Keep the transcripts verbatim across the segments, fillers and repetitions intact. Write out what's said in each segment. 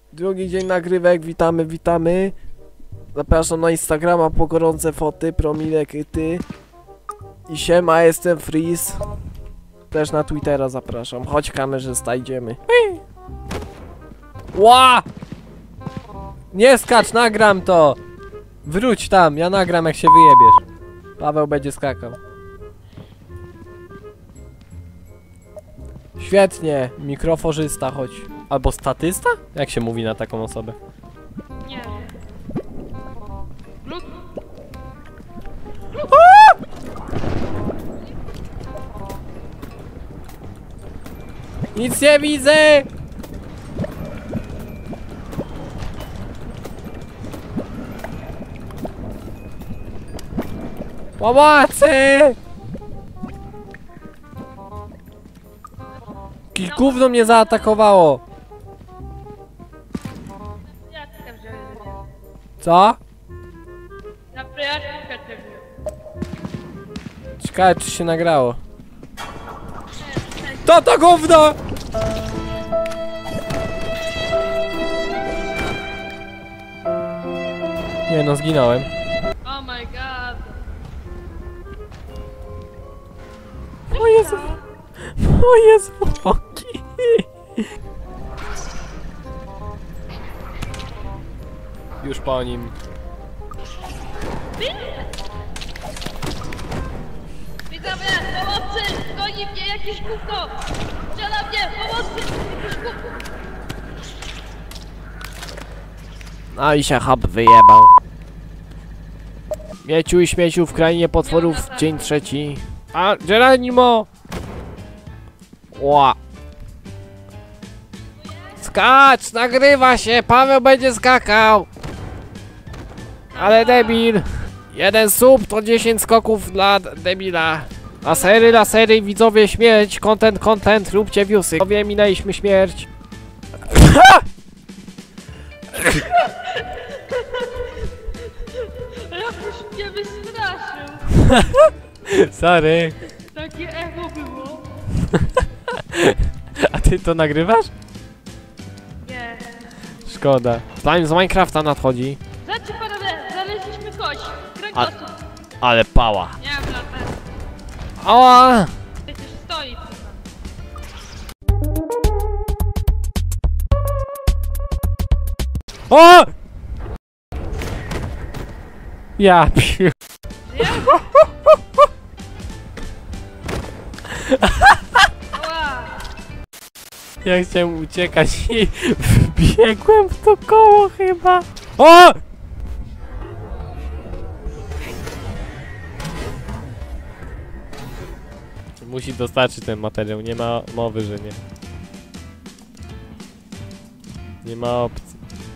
Drugi dzień nagrywek, witamy, witamy. Zapraszam na Instagrama po gorące foty, promile, kryty. I siema, jestem Freeze. Też na Twittera zapraszam. Chodź kamerzysta, idziemy. Ła! Nie skacz, nagram to! Wróć tam, ja nagram jak się wyjebiesz. Paweł będzie skakał. Świetnie, mikroforzysta, chodź. Albo statysta? Jak się mówi na taką osobę? Nie. Lub... Nic nie widzę! Pomocy! Jakieś gówno mnie zaatakowało. Ja tam wziąłem. Co? Na prijaczkę tego. Ciekawe czy się nagrało. To to gówno! Nie no, zginąłem. Oh my god. O Jezu! Moje zwłoki! Już po nim. Widzę mnie! Pomocy! Goni mnie jakieś gówno! Strzela mnie! Pomocy! Jakieś gówno! No i się hop wyjebał. Mieciu i śmieciu w krainie potworów, dzień trzeci. A, Geronimo! Ła! Skacz! Nagrywa się! Paweł będzie skakał! Ale debil! Jeden sub to dziesięć skoków dla debila. Lasery, lasery, widzowie, śmierć! Content, content, róbcie viewsy. Widzowie, minęliśmy śmierć. Jakoś mnie wystraszył! Sorry. Takie echo było. A ty to nagrywasz? Nie. Szkoda. Slime z Minecrafta nadchodzi. Znaczy panowie, znaleźliśmy kość. Kręgosłup. Ale pała. Nie wiem, latem. Ała! Przecież stoi tu. O! Ja pier... Ała! Ja chciałem uciekać i wbiegłem w to koło chyba. O! Musi dostarczyć ten materiał, nie ma mowy, że nie. Nie ma opcji.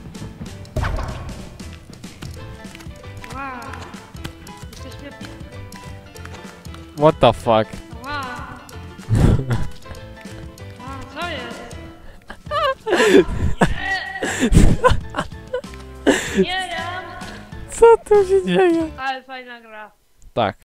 Ała! Jesteśmy... What the fuck? Ała! Ała, co jest? Nie wiem! Co tu się dzieje? Ale fajna gra. Tak.